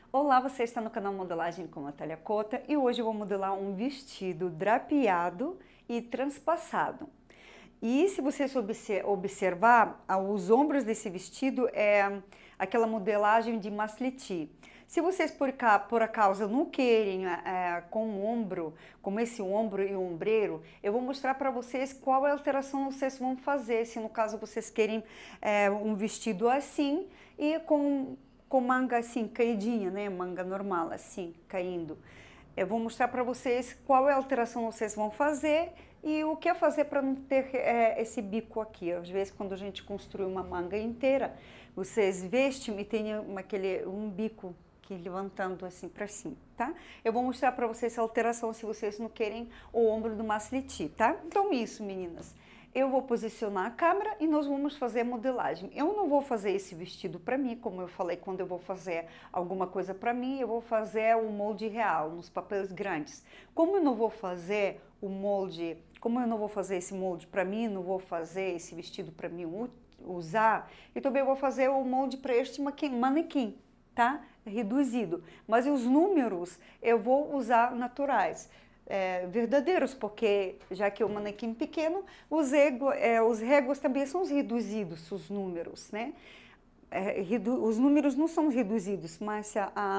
Olá, você está no canal Modelagem com Natália Cota e hoje eu vou modelar um vestido drapeado e transpassado. E se você observar, os ombros desse vestido é aquela modelagem de masliti. Se vocês por acaso não querem com o ombro, como esse ombro e o ombreiro, eu vou mostrar para vocês qual é a alteração vocês vão fazer, se no caso vocês querem um vestido assim e com manga assim, caidinha, né? Manga normal, assim, caindo. Eu vou mostrar para vocês qual é a alteração vocês vão fazer e o que fazer para não ter esse bico aqui. Às vezes, quando a gente construi uma manga inteira, vocês vestem e tem um bico que levantando assim para cima, tá? Eu vou mostrar para vocês a alteração se vocês não querem o ombro do masliti, tá? Então, isso, meninas. Eu vou posicionar a câmera e nós vamos fazer a modelagem. Eu não vou fazer esse vestido para mim, como eu falei, quando eu vou fazer alguma coisa para mim, eu vou fazer o molde real, nos papéis grandes. Como eu não vou fazer o molde, como eu não vou fazer esse molde para mim, não vou fazer esse vestido para mim usar, eu também vou fazer o molde para este manequim, tá? Reduzido. Mas os números eu vou usar naturais. Verdadeiros, porque já que é um manequim pequeno, os réguas também são reduzidos, os números, né? Os números não são reduzidos, mas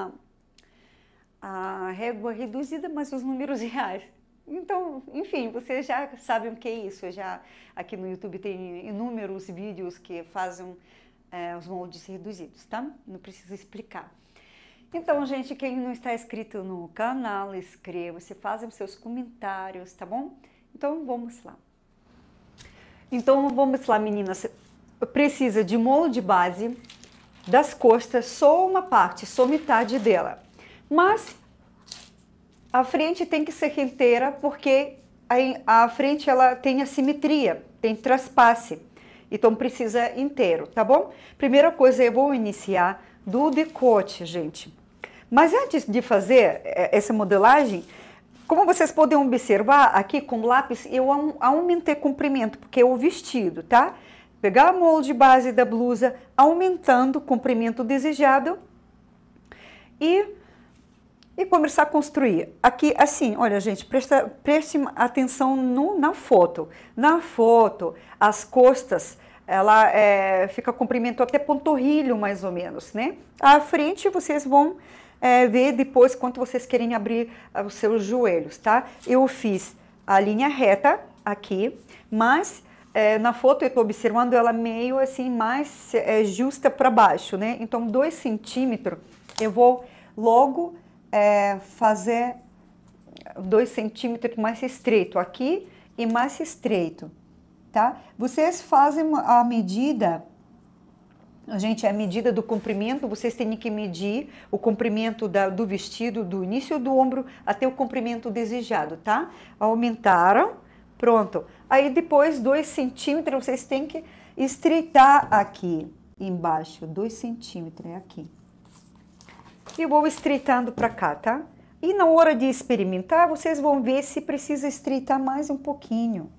a régua é reduzida, mas os números reais. Então, enfim, vocês já sabem o que é isso. Aqui no YouTube tem inúmeros vídeos que fazem os moldes reduzidos, tá? Não preciso explicar. Então, gente, quem não está inscrito no canal, inscreva-se, façam seus comentários, tá bom? Então, vamos lá. Meninas. Precisa de molde base, das costas, só uma parte, só metade dela. Mas a frente tem que ser inteira, porque a frente ela tem assimetria, tem traspasse. Então, precisa inteiro, tá bom? Primeira coisa, eu vou iniciar do decote, gente. Mas antes de fazer essa modelagem, como vocês podem observar aqui com lápis, eu aumentei o comprimento, porque é o vestido, tá? Pegar a molde base da blusa, aumentando o comprimento desejado e começar a construir. Aqui, assim, olha, gente, preste atenção na foto. Na foto, as costas, ela fica comprimento até panturrilho, mais ou menos, né? À frente, vocês vão ver depois quanto vocês querem abrir os seus joelhos, tá? Eu fiz a linha reta aqui, mas na foto eu estou observando ela meio assim, mais justa para baixo, né? Então, 2 centímetros, eu vou logo fazer 2 centímetros mais estreito aqui e mais estreito, tá? Vocês fazem a medida... Gente, a medida do comprimento, vocês têm que medir o comprimento do vestido, do início do ombro até o comprimento desejado, tá? Aumentaram, pronto. Aí depois, 2 centímetros, vocês têm que estreitar aqui embaixo, 2 centímetros, é aqui. E vou estreitando para cá, tá? E na hora de experimentar, vocês vão ver se precisa estreitar mais um pouquinho.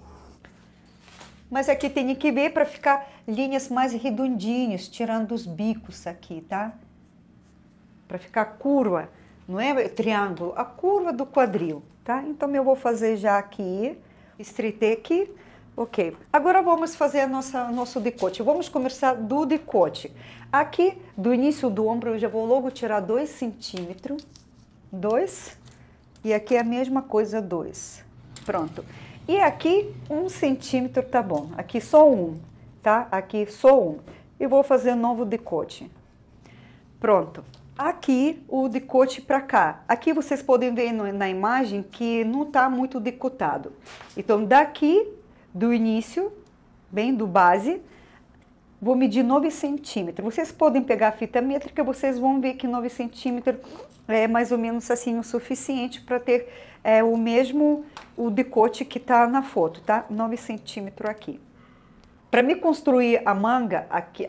Mas aqui tem que ver para ficar linhas mais redondinhas, tirando os bicos aqui, tá? Para ficar curva, não é triângulo, a curva do quadril, tá? Então, eu vou fazer já aqui, estreitei aqui, ok. Agora, vamos fazer nosso decote. Vamos começar do decote. Aqui, do início do ombro, eu já vou logo tirar 2 centímetros, 2, e aqui é a mesma coisa, 2. Pronto. E aqui 1 centímetro tá bom, aqui só 1, tá? Aqui só 1. E vou fazer novo decote. Pronto. Aqui o decote para cá. Aqui vocês podem ver na imagem que não tá muito decotado. Então, daqui do início, bem do base, vou medir 9 centímetros. Vocês podem pegar a fita métrica, vocês vão ver que 9 centímetros é mais ou menos assim o suficiente para ter o decote que está na foto, tá? 9 centímetros aqui. Para me construir a manga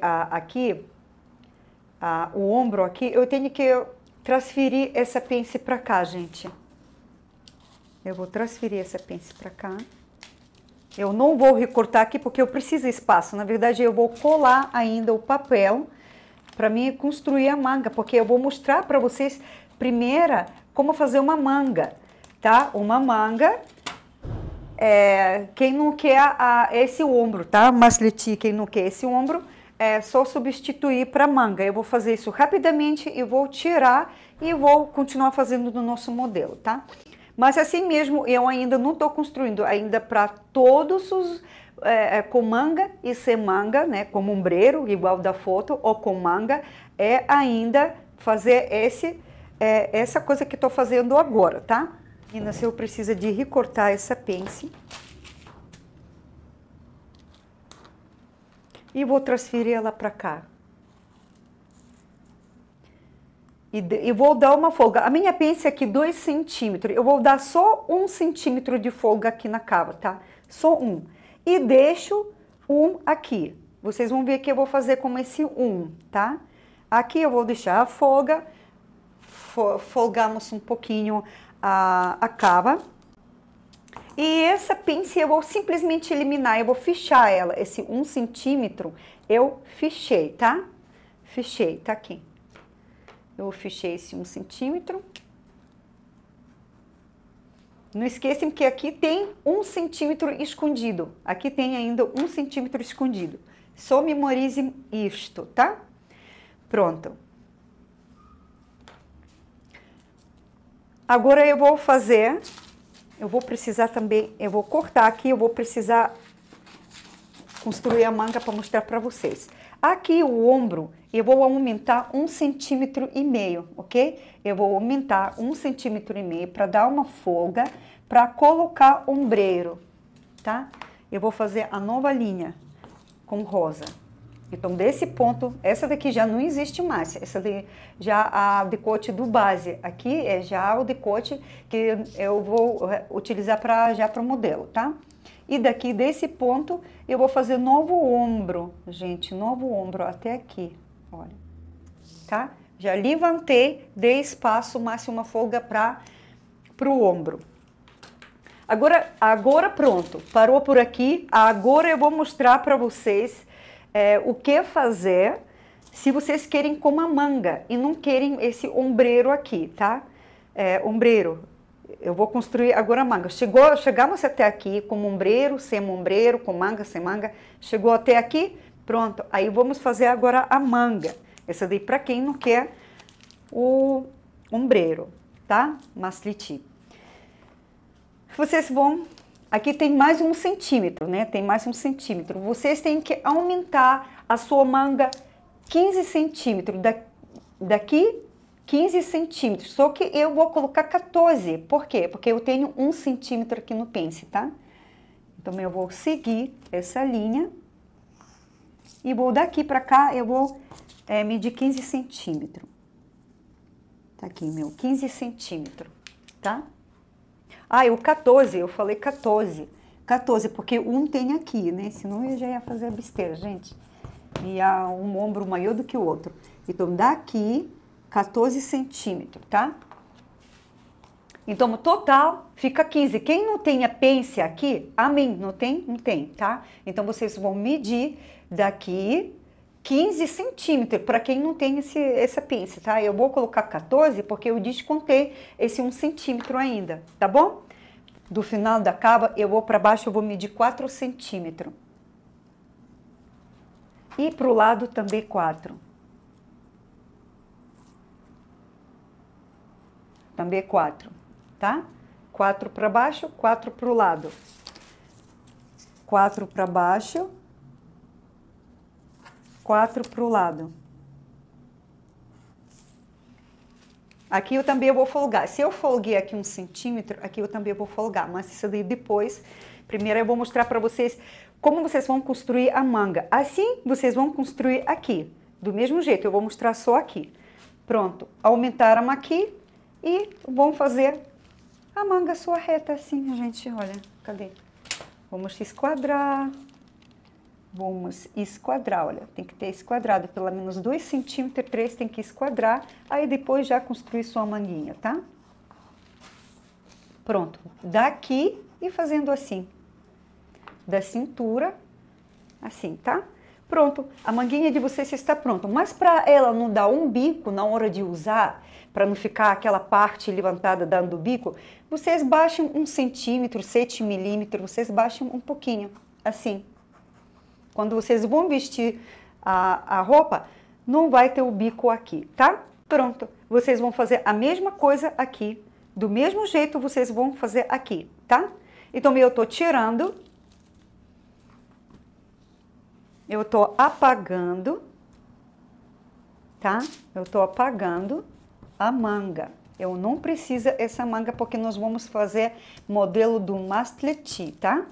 o ombro aqui, eu tenho que transferir essa pence para cá, gente. Eu vou transferir essa pence para cá. Eu não vou recortar aqui porque eu preciso de espaço. Na verdade, eu vou colar ainda o papel para mim construir a manga, porque eu vou mostrar para vocês primeiro como fazer uma manga, tá? Uma manga, quem não quer esse ombro, tá? Masliti, quem não quer esse ombro, é só substituir para manga. Eu vou fazer isso rapidamente e vou tirar e vou continuar fazendo do nosso modelo, tá? Mas assim mesmo, eu ainda não estou construindo ainda para todos os com manga e sem manga, né? Com ombreiro, igual da foto, ou com manga, ainda fazer essa coisa que estou fazendo agora, tá? Meninas, eu preciso de recortar essa pence. E vou transferir ela para cá. E vou dar uma folga. A minha pence é aqui 2 centímetros. Eu vou dar só 1 centímetro de folga aqui na cava, tá? Só 1. E deixo 1 aqui. Vocês vão ver que eu vou fazer como esse 1, tá? Aqui eu vou deixar a folga. Folgamos um pouquinho a cava. E essa pence eu vou simplesmente eliminar. Eu vou fichar ela. Esse 1 centímetro eu fichei, tá? Fichei, tá aqui. Eu fichei esse 1 centímetro. Não esqueçam que aqui tem 1 centímetro escondido. Aqui tem ainda 1 centímetro escondido. Só memorizem isto, tá? Pronto. Agora eu vou fazer... Eu vou precisar também... Eu vou cortar aqui, eu vou precisar construir a manga para mostrar para vocês. Aqui o ombro, eu vou aumentar 1,5 centímetro, ok? Eu vou aumentar 1,5 centímetro para dar uma folga para colocar ombreiro, tá? Eu vou fazer a nova linha com rosa. Então, desse ponto, essa daqui já não existe mais. Essa daqui já a decote do base. Aqui é já o decote que eu vou utilizar já para o modelo, tá? E daqui desse ponto eu vou fazer novo ombro, gente, novo ombro até aqui, olha, tá? Já levantei, dei espaço, mais uma folga para o ombro. Agora pronto, parou por aqui. Agora eu vou mostrar para vocês o que fazer se vocês querem com uma manga e não querem esse ombreiro aqui, tá? Ombreiro. Eu vou construir agora a manga. Chegamos até aqui com ombreiro, sem ombreiro, com manga, sem manga. Chegou até aqui? Pronto. Aí vamos fazer agora a manga. Essa daí para quem não quer o ombreiro, tá? Masliti. Vocês vão... Aqui tem mais 1 centímetro, né? Tem mais 1 centímetro. Vocês têm que aumentar a sua manga 15 centímetros. Daqui... 15 centímetros, só que eu vou colocar 14, por quê? Porque eu tenho 1 centímetro aqui no pence, tá? Então, eu vou seguir essa linha e vou daqui pra cá, eu vou medir 15 centímetros. Tá aqui, 15 centímetros, tá? Ah, o 14, eu falei 14. 14, porque um tem aqui, né? Senão eu já ia fazer a besteira, gente. Ia um ombro maior do que o outro. Então, daqui... 14 centímetros, tá? Então, o total fica 15. Quem não tem a pence aqui, amém, não tem? Não tem, tá? Então, vocês vão medir daqui 15 centímetros, para quem não tem essa pence, tá? Eu vou colocar 14 porque eu descontei esse 1 centímetro ainda, tá bom? Do final da cava, eu vou para baixo, eu vou medir 4 centímetros. E pro lado também 4. Também 4, tá? 4 para baixo, 4 para o lado. 4 para baixo, 4 para o lado. Aqui eu também vou folgar. Se eu folguei aqui 1 centímetro, aqui eu também vou folgar. Mas isso daí depois, primeiro eu vou mostrar para vocês como vocês vão construir a manga. Assim, vocês vão construir aqui. Do mesmo jeito, eu vou mostrar só aqui. Pronto, aumentaram aqui. E vamos fazer a manga sua reta assim, gente, olha, cadê? Vamos esquadrar, olha, tem que ter esquadrado, pelo menos 2 centímetros, 3 tem que esquadrar, aí depois já construir sua manguinha, tá? Pronto, daqui e fazendo assim, da cintura, assim, tá? Pronto, a manguinha de vocês está pronta. Mas para ela não dar um bico na hora de usar, para não ficar aquela parte levantada dando bico, vocês baixem 1 centímetro, 7 milímetros, vocês baixem um pouquinho, assim. Quando vocês vão vestir a roupa, não vai ter o bico aqui, tá? Pronto, vocês vão fazer a mesma coisa aqui, do mesmo jeito vocês vão fazer aqui, tá? Então eu tô tirando, eu tô apagando, tá? Eu tô apagando a manga. Eu não preciso essa manga porque nós vamos fazer modelo do mastleti, tá?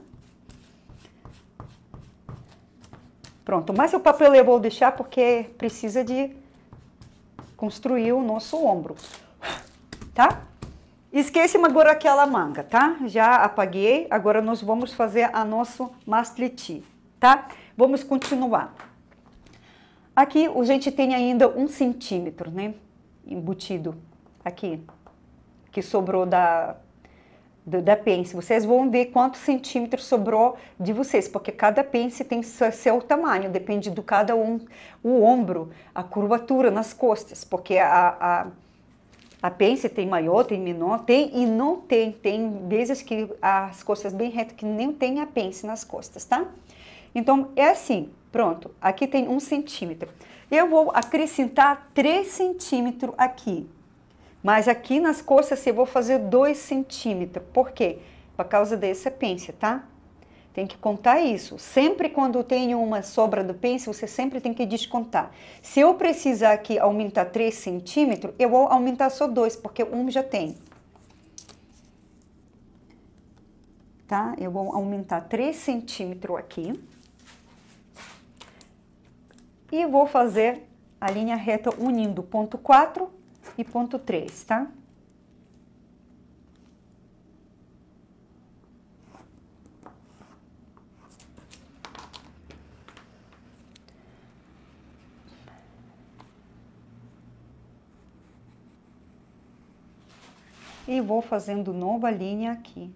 Pronto, mas o papel eu vou deixar porque precisa de construir o nosso ombro, tá? Esquece-me agora aquela manga, tá? Já apaguei, agora nós vamos fazer a nosso mastleti, tá? Vamos continuar. Aqui a gente tem ainda 1 centímetro, né? Embutido aqui, que sobrou da pence. Vocês vão ver quantos centímetros sobrou de vocês, porque cada pence tem seu tamanho, depende do cada um, o ombro, a curvatura nas costas, porque a pence tem maior, tem menor, tem e não tem. Tem vezes que as costas bem retas que nem tem a pence nas costas, tá? Então, é assim, pronto. Aqui tem 1 centímetro. Eu vou acrescentar 3 centímetros aqui. Mas aqui nas costas eu vou fazer 2 centímetros. Por quê? Por causa dessa pence, tá? Tem que contar isso. Sempre quando tem uma sobra do pence, você sempre tem que descontar. Se eu precisar aqui aumentar 3 centímetros, eu vou aumentar só 2, porque 1 já tem. Tá? Eu vou aumentar 3 centímetros aqui. E vou fazer a linha reta unindo ponto 4 e ponto 3, tá? E vou fazendo nova linha aqui.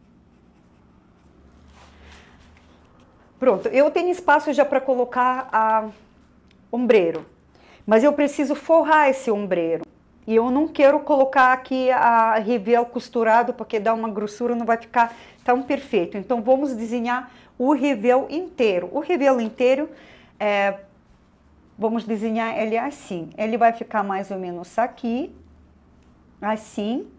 Pronto, eu tenho espaço já para colocar a ombreiro, mas eu preciso forrar esse ombreiro. E eu não quero colocar aqui a revel costurado, porque dá uma grossura, não vai ficar tão perfeito. Então, vamos desenhar o revel inteiro. O revel inteiro, vamos desenhar ele assim. Ele vai ficar mais ou menos aqui, assim.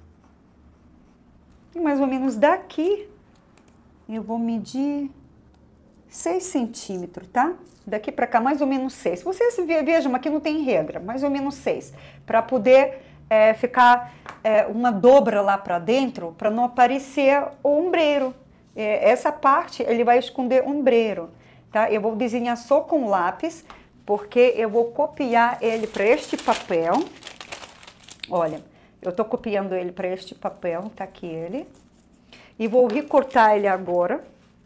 E mais ou menos daqui, eu vou medir 6 centímetros, tá? Daqui para cá, mais ou menos 6. Vocês vejam, aqui não tem regra, mais ou menos 6. Para poder ficar uma dobra lá para dentro, para não aparecer o ombreiro. Essa parte, ele vai esconder o ombreiro, tá? Eu vou desenhar só com lápis, porque eu vou copiar ele para este papel. Olha, eu tô copiando ele para este papel, tá aqui ele. E vou recortar ele agora.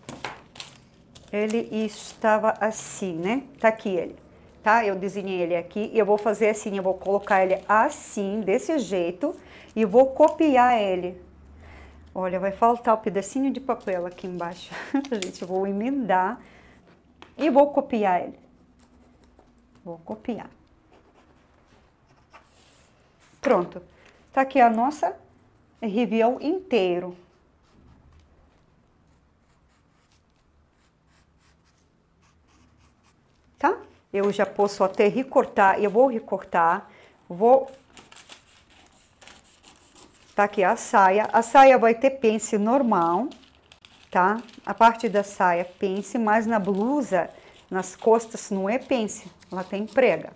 Ele estava assim, né? Tá aqui ele, tá? Eu desenhei ele aqui e eu vou fazer assim, eu vou colocar ele assim, desse jeito, e vou copiar ele. Olha, vai faltar o pedacinho de papel aqui embaixo. Gente, eu vou emendar e vou copiar ele. Vou copiar. Pronto. Tá aqui a nossa revel inteiro. Tá? Eu já posso até recortar, eu vou recortar, tá aqui a saia vai ter pence normal, tá? A parte da saia pence, mas na blusa, nas costas não é pence, ela tem prega,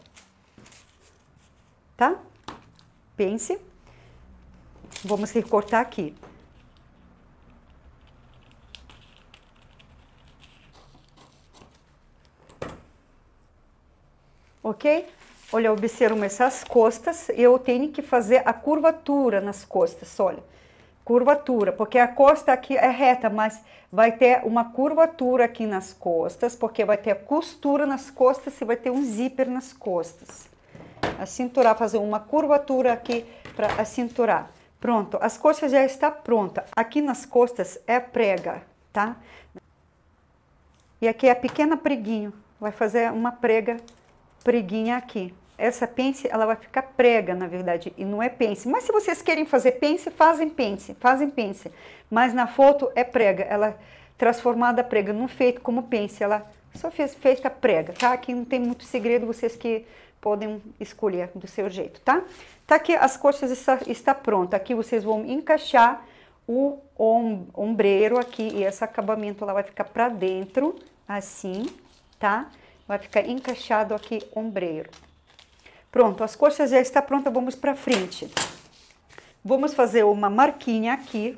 tá? Pence, vamos recortar aqui. Ok? Olha, observam essas costas, eu tenho que fazer a curvatura nas costas, olha. Curvatura, porque a costa aqui é reta, mas vai ter uma curvatura aqui nas costas, porque vai ter costura nas costas e vai ter um zíper nas costas. A cintura, fazer uma curvatura aqui para a cintura. Pronto, as costas já está pronta. Aqui nas costas é prega, tá? E aqui é a pequena preguinho. vai fazer uma preguinha aqui. Essa pence, ela vai ficar prega, na verdade, e não é pence. Mas se vocês querem fazer pence, fazem pence. Mas na foto é prega, ela transformada prega, não feito como pence, ela só fez feita prega, tá? Aqui não tem muito segredo, vocês que podem escolher do seu jeito, tá? Tá aqui, as costas está pronta. Aqui vocês vão encaixar o ombreiro aqui e esse acabamento ela vai ficar para dentro, assim, tá? Vai ficar encaixado aqui ombreiro. Pronto, as costas já está pronta, vamos para frente. Vamos fazer uma marquinha aqui.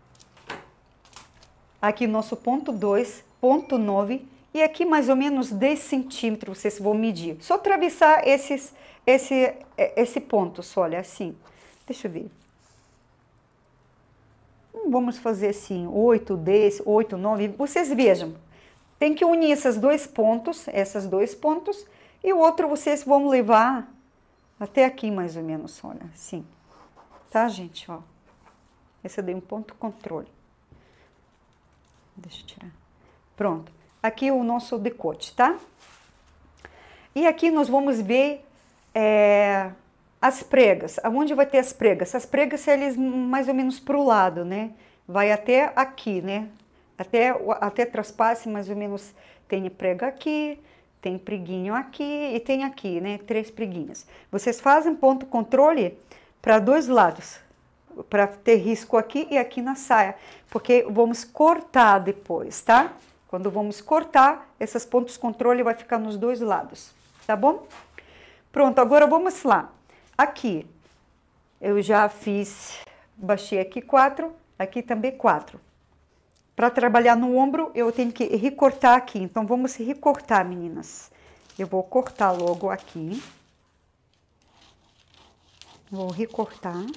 Aqui nosso ponto 2, ponto 9 e aqui mais ou menos 10 centímetros vocês vão medir. Só atravessar esse ponto, só, olha, assim. Deixa eu ver. Vamos fazer assim, 8, 10, 8, 9. Vocês vejam, tem que unir esses dois pontos, e o outro vocês vão levar até aqui mais ou menos, olha, assim. Tá, gente, ó. Esse daí é um ponto controle. Deixa eu tirar. Pronto. Aqui o nosso decote, tá? E aqui nós vamos ver as pregas. Aonde vai ter as pregas? As pregas, eles mais ou menos pro lado, né? Vai até aqui, né? Até traspasse, mais ou menos, tem prega aqui, tem preguinho aqui e tem aqui, né? 3 preguinhas. Vocês fazem ponto controle para dois lados, para ter risco aqui e aqui na saia, porque vamos cortar depois, tá? Quando vamos cortar, esses pontos controle vai ficar nos dois lados, tá bom? Pronto, agora vamos lá. Aqui, eu já fiz, baixei aqui 4, aqui também 4. Para trabalhar no ombro, eu tenho que recortar aqui, então vamos recortar, meninas. Eu vou cortar logo aqui. Vou recortar.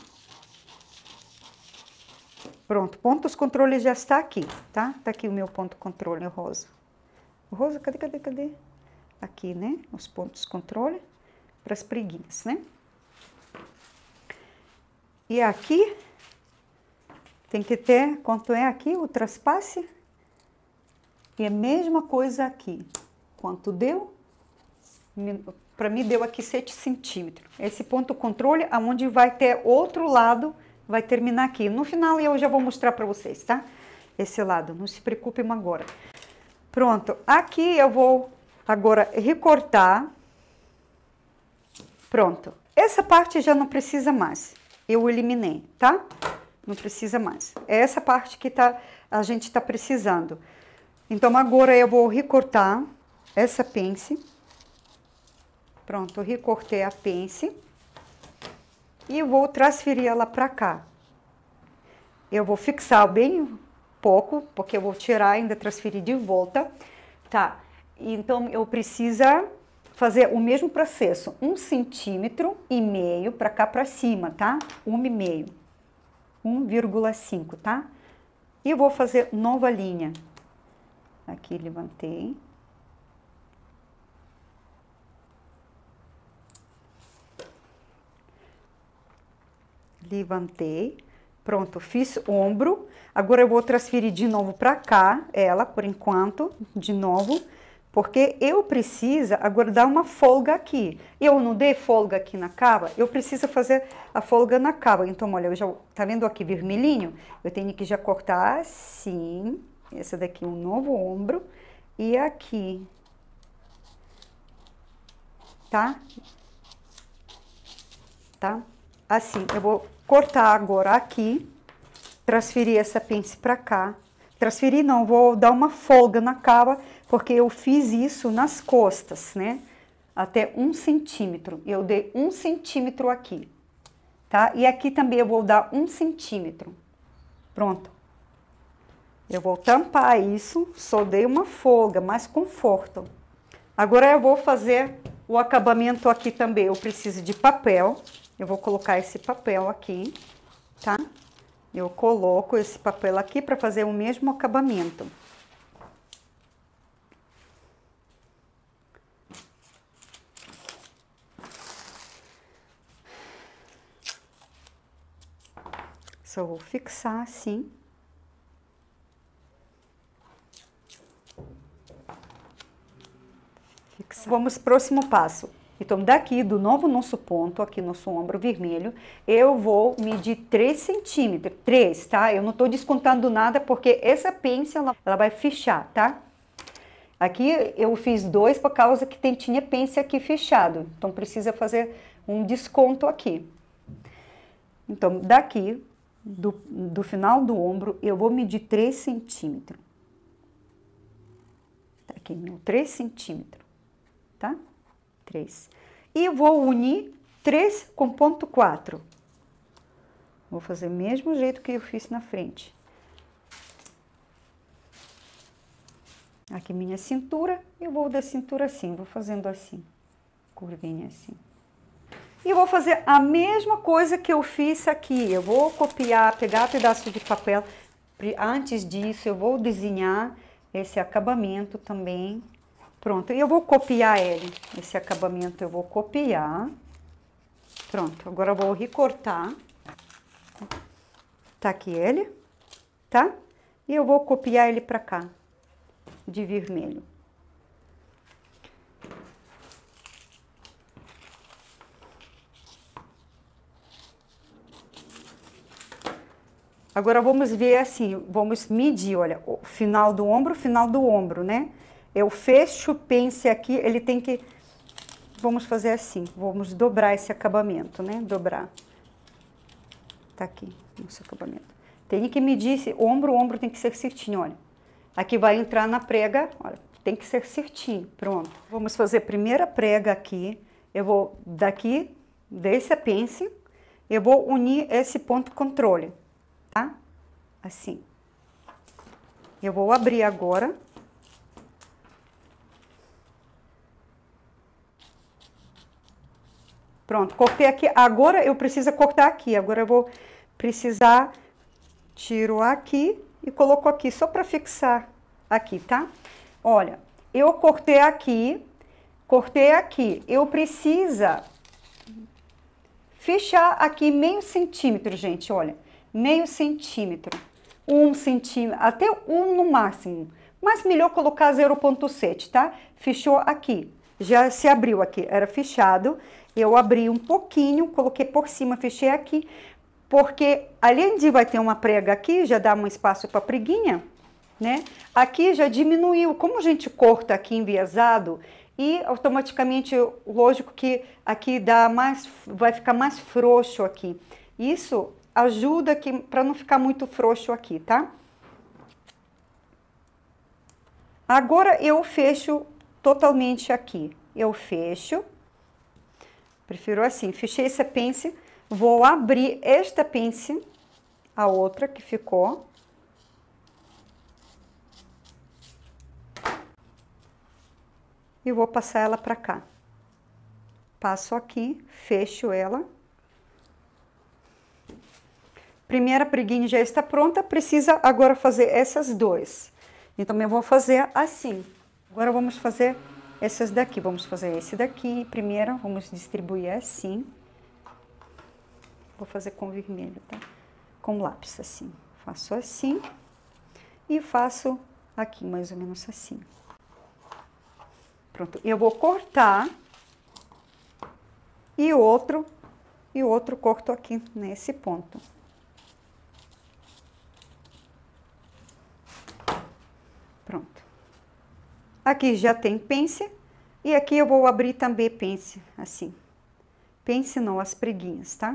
Pronto, pontos controle já está aqui, tá? Tá aqui o meu ponto controle, o rosa. O rosa, cadê? Aqui, né? Os pontos controle para as preguinhas, né? E aqui, tem que ter, quanto é aqui o traspasse? E a mesma coisa aqui. Quanto deu? Para mim deu aqui 7 centímetros. Esse ponto controle, aonde vai ter outro lado, vai terminar aqui. No final eu já vou mostrar para vocês, tá? Esse lado, não se preocupem agora. Pronto, aqui eu vou agora recortar. Pronto, essa parte já não precisa mais. Eu eliminei, tá? Não precisa mais. É essa parte que a gente está precisando. Então agora eu vou recortar essa pence. Pronto, recortei a pence. E vou transferir ela para cá. Eu vou fixar bem pouco, porque eu vou tirar e ainda transferir de volta, tá? Então, eu preciso fazer o mesmo processo, 1,5 centímetro para cá para cima, tá? 1,5, 1,5, tá? E eu vou fazer nova linha. Aqui, levantei. Levantei, pronto, fiz ombro, agora eu vou transferir de novo para cá, ela, por enquanto, de novo, porque eu preciso agora dar uma folga aqui. Eu não dei folga aqui na cava, eu preciso fazer a folga na cava. Então, olha, eu já, tá vendo aqui vermelhinho? Eu tenho que já cortar assim, esse daqui um novo ombro, e aqui, tá? Tá? Assim, eu vou cortar agora aqui, transferir essa pence para cá. Transferir não, vou dar uma folga na cava, porque eu fiz isso nas costas, né? Até 1 centímetro. Eu dei 1 centímetro aqui, tá? E aqui também eu vou dar 1 centímetro. Pronto. Eu vou tampar isso, só dei uma folga, mais conforto. Agora eu vou fazer o acabamento aqui também. Eu preciso de papel. Eu vou colocar esse papel aqui, tá? Eu coloco esse papel aqui para fazer o mesmo acabamento. Só vou fixar assim. Vamos ao próximo passo. Então, daqui do nosso ponto, aqui nosso ombro vermelho, eu vou medir 3 centímetros. 3, tá? Eu não estou descontando nada, porque essa pence, ela vai fechar, tá? Aqui eu fiz 2 por causa que tinha pence aqui fechado. Então, precisa fazer um desconto aqui. Então, daqui, do final do ombro, eu vou medir 3 centímetros. Tá aqui, 3 centímetros, tá? 3. E vou unir 3 com ponto 4. Vou fazer o mesmo jeito que eu fiz na frente. Aqui minha cintura, eu vou da cintura assim, vou fazendo assim, curvinha assim. E vou fazer a mesma coisa que eu fiz aqui. Eu vou copiar, pegar um pedaço de papel. Antes disso, eu vou desenhar esse acabamento também. Pronto, e eu vou copiar ele. Esse acabamento eu vou copiar. Pronto, agora eu vou recortar. Tá aqui ele, tá? E eu vou copiar ele pra cá, de vermelho. Agora vamos ver assim, vamos medir, olha, o final do ombro, né? Eu fecho o pence aqui, ele tem que... Vamos fazer assim, vamos dobrar esse acabamento, né? Dobrar. Tá aqui, esse acabamento. Tem que medir esse ombro, o ombro tem que ser certinho, olha. Aqui vai entrar na prega, olha, tem que ser certinho, pronto. Vamos fazer a primeira prega aqui. Eu vou, daqui, desse pence, eu vou unir esse ponto controle, tá? Assim. Eu vou abrir agora. Pronto, cortei aqui. Agora eu preciso cortar aqui. Agora eu vou precisar... Tiro aqui e coloco aqui, só para fixar aqui, tá? Olha, eu cortei aqui. Eu preciso fechar aqui meio centímetro, gente, olha. Meio centímetro. 1 centímetro, até 1 no máximo. Mas melhor colocar 0,7, tá? Fechou aqui. Já se abriu aqui, era fechado. Eu abri um pouquinho, coloquei por cima, fechei aqui. Porque além de vai ter uma prega aqui, já dá um espaço para preguinha, né? Aqui já diminuiu. Como a gente corta aqui enviesado, e automaticamente, lógico que aqui dá mais, vai ficar mais frouxo aqui. Isso ajuda para não ficar muito frouxo aqui, tá? Agora eu fecho totalmente aqui. Eu fecho. Prefiro assim, fechei esse pence. Vou abrir esta pence, a outra que ficou. E vou passar ela para cá. Passo aqui, fecho ela. Primeira preguinha já está pronta, precisa agora fazer essas duas. Então, eu vou fazer assim. Agora, vamos fazer essas daqui. Vamos fazer esse daqui primeiro, vamos distribuir assim. Vou fazer com vermelho, tá? Com lápis, assim. Faço assim. E faço aqui, mais ou menos assim. Pronto. Eu vou cortar. E outro corto aqui, nesse ponto. Pronto. Aqui já tem pence. E aqui eu vou abrir também pence, assim. Pence não, as preguinhas, tá?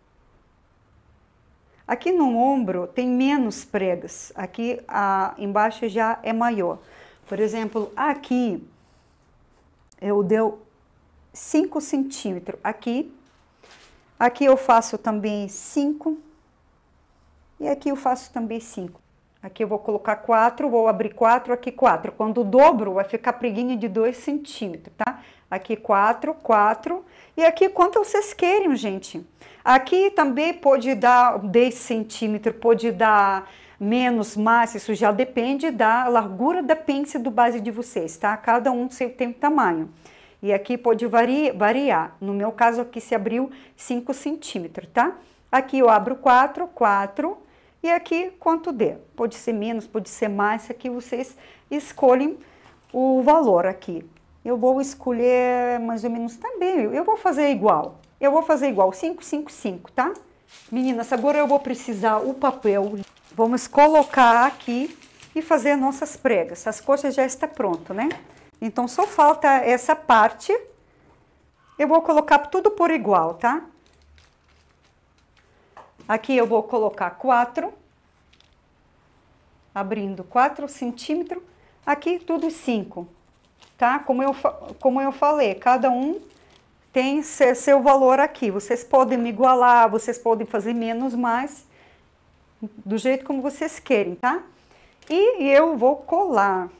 Aqui no ombro tem menos pregas, aqui embaixo já é maior. Por exemplo, aqui eu deu 5 centímetros, aqui eu faço também 5 e aqui eu faço também 5. Aqui eu vou colocar 4, vou abrir 4, aqui 4. Quando dobro vai ficar preguinha de 2 centímetros, tá? Aqui 4, 4 e aqui quanto vocês querem, gente. Aqui também pode dar 10 centímetros, pode dar menos, mais, isso já depende da largura da pence do base de vocês, tá? Cada um tem um tamanho. E aqui pode variar. No meu caso aqui se abriu 5 centímetros, tá? Aqui eu abro 4, 4 e aqui quanto der. Pode ser menos, pode ser mais, aqui vocês escolhem o valor aqui. eu vou escolher mais ou menos também, eu vou fazer igual. Eu vou fazer igual, 5, 5, 5, tá? Meninas, agora eu vou precisar o papel. Vamos colocar aqui e fazer nossas pregas. As coxas já estão pronto, né? Então, só falta essa parte. Eu vou colocar tudo por igual, tá? Aqui eu vou colocar 4. Abrindo 4 centímetros. Aqui tudo 5, tá? Como eu falei, cada um tem seu valor aqui. Vocês podem igualar, vocês podem fazer menos, mais, do jeito como vocês querem, tá? E eu vou colar.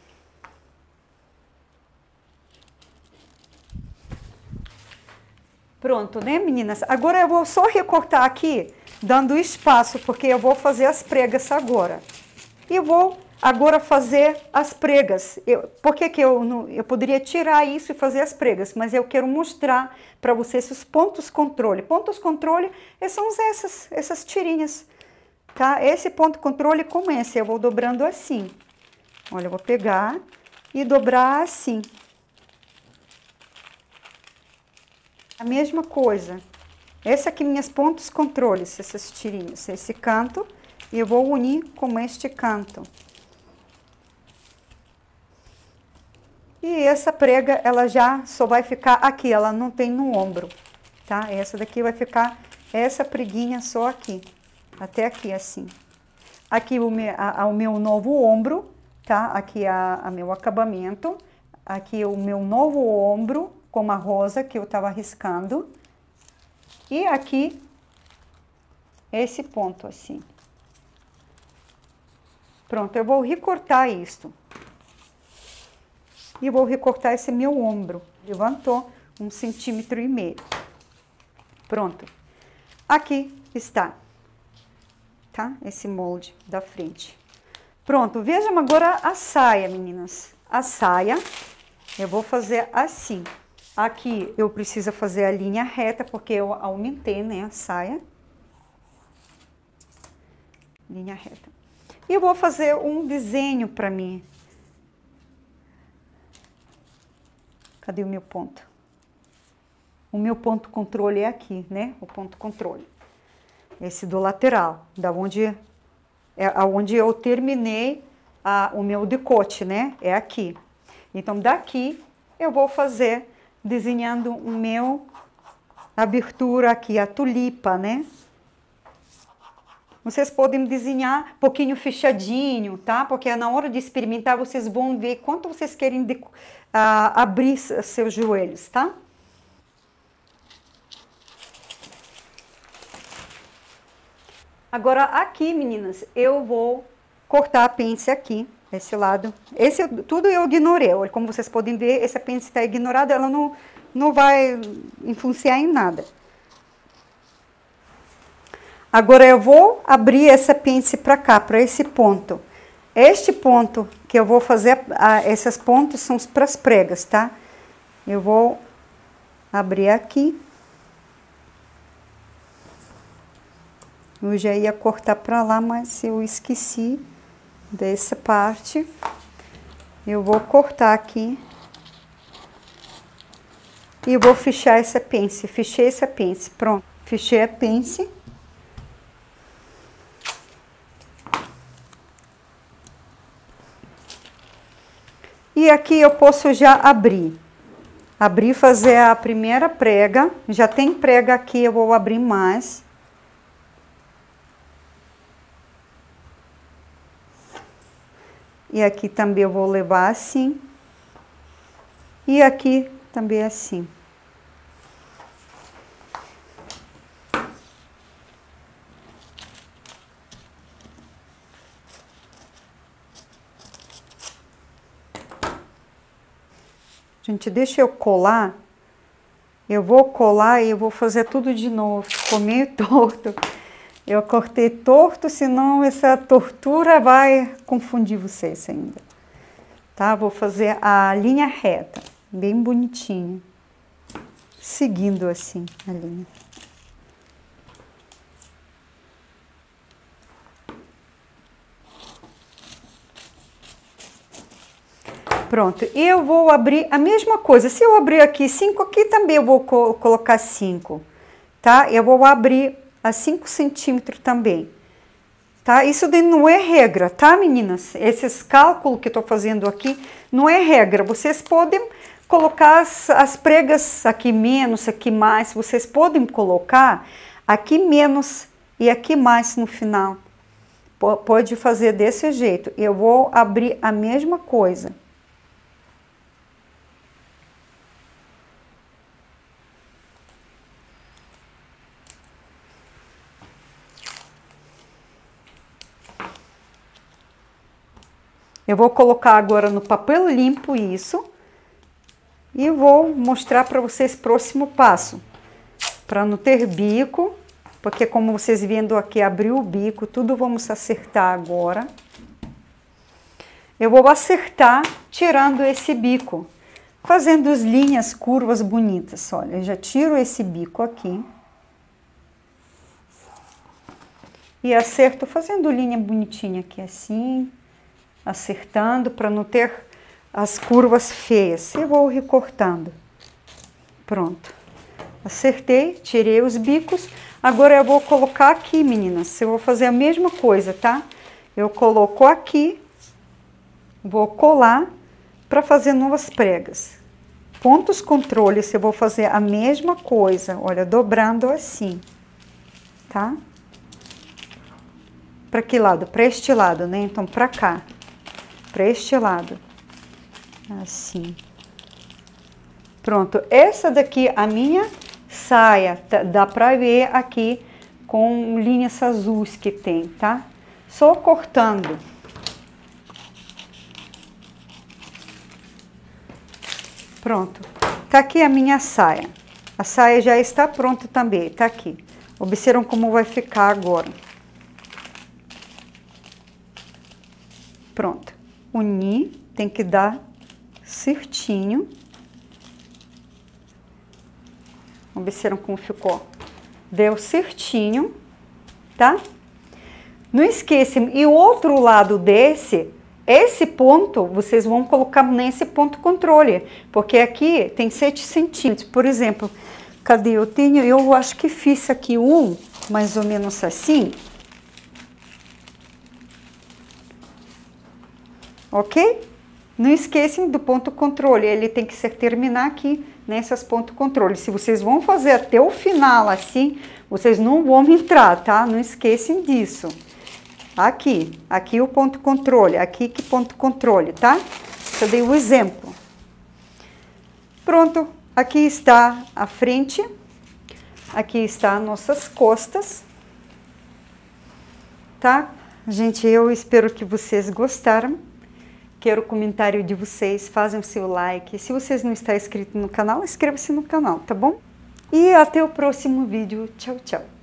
Pronto, né, meninas? Agora eu vou só recortar aqui, dando espaço, porque eu vou fazer as pregas agora. E vou agora fazer as pregas. Por que eu poderia tirar isso e fazer as pregas? Mas eu quero mostrar para vocês os pontos controle. Pontos controle são essas tirinhas, tá? Esse ponto controle como esse, eu vou dobrando assim. Olha, eu vou pegar e dobrar assim. A mesma coisa. Esse aqui, minhas pontos controles, essas tirinhas, esse canto, e eu vou unir com este canto. E essa prega, ela já só vai ficar aqui, ela não tem no ombro, tá? Essa daqui vai ficar, essa preguinha só aqui, até aqui assim. Aqui o meu novo ombro, tá? Aqui a meu acabamento, aqui o meu novo ombro, com a rosa que eu tava riscando. E aqui, esse ponto assim. Pronto, eu vou recortar isto. E vou recortar esse meu ombro. Levantou 1,5 centímetros. Pronto. Aqui está, tá? Esse molde da frente. Pronto, vejam agora a saia, meninas. A saia, eu vou fazer assim. Aqui eu preciso fazer a linha reta, porque eu aumentei, né, a saia. Linha reta. E eu vou fazer um desenho para mim. Cadê o meu ponto? O meu ponto controle é aqui, né? O ponto controle. Esse do lateral, da onde aonde eu terminei o meu decote, né? É aqui. Então, daqui eu vou fazer desenhando o meu abertura aqui, a tulipa, né? Vocês podem desenhar um pouquinho fechadinho, tá? Porque na hora de experimentar, vocês vão ver quanto vocês querem abrir seus joelhos, tá? Agora, aqui, meninas, eu vou cortar a pence aqui, esse lado. Esse tudo eu ignorei. Como vocês podem ver, essa pence está ignorada, ela não vai influenciar em nada. Agora eu vou abrir essa pence para cá, para esse ponto. Este ponto que eu vou fazer, esses pontos são para as pregas, tá? Eu vou abrir aqui. Eu já ia cortar para lá, mas eu esqueci dessa parte. Eu vou cortar aqui. E vou fechar essa pence. Fechei essa pence, pronto. Fechei a pence. E aqui eu posso já abrir. Abrir, fazer a primeira prega. Já tem prega aqui, eu vou abrir mais. E aqui também eu vou levar assim. E aqui também assim. Gente, deixa eu colar. Eu vou colar e eu vou fazer tudo de novo. Ficou meio torto. Eu cortei torto, senão essa tortura vai confundir vocês ainda. Tá? Vou fazer a linha reta, bem bonitinha. Seguindo assim a linha. Pronto, e eu vou abrir a mesma coisa. Se eu abrir aqui 5, aqui também eu vou colocar 5, tá? Eu vou abrir a 5 centímetros também, tá? Isso daí não é regra, tá, meninas? Esses cálculos que eu tô fazendo aqui não é regra. Vocês podem colocar as pregas aqui menos, aqui mais. Vocês podem colocar aqui menos e aqui mais no final. Pode fazer desse jeito. Eu vou abrir a mesma coisa. Eu vou colocar agora no papel limpo isso e vou mostrar para vocês o próximo passo. Para não ter bico, porque como vocês vendo aqui, abriu o bico, tudo vamos acertar agora. Eu vou acertar tirando esse bico, fazendo as linhas curvas bonitas. Olha, eu já tiro esse bico aqui. E acerto fazendo linha bonitinha aqui assim. Acertando para não ter as curvas feias. Eu vou recortando. Pronto. Acertei, tirei os bicos. Agora eu vou colocar aqui, meninas. Eu vou fazer a mesma coisa, tá? Eu coloco aqui, vou colar para fazer novas pregas. Pontos controles, eu vou fazer a mesma coisa. Olha, dobrando assim, tá? Para que lado? Para este lado, né? Então, para cá. Para este lado, assim. Pronto, essa daqui a minha saia, dá para ver aqui com linhas azuis que tem, tá? Só cortando. Pronto, tá aqui a minha saia. A saia já está pronta também, tá aqui. Observam como vai ficar agora. Pronto. Unir, tem que dar certinho. Observam como ficou. Deu certinho, tá? Não esqueçam, e o outro lado desse, esse ponto, vocês vão colocar nesse ponto controle, porque aqui tem 7 centímetros. Por exemplo, cadê? Eu acho que fiz aqui mais ou menos assim. Ok? Não esqueçam do ponto controle, ele tem que terminar aqui nessas pontos controle. Se vocês vão fazer até o final assim, vocês não vão entrar, tá? Não esqueçam disso. Aqui o ponto controle, aqui que ponto controle, tá? Eu dei o exemplo. Pronto, aqui está a frente, aqui está nossas costas, tá? Gente, eu espero que vocês gostaram. Quero o comentário de vocês, fazem o seu like. Se vocês não estão inscritos no canal, inscreva-se no canal, tá bom? E até o próximo vídeo. Tchau, tchau.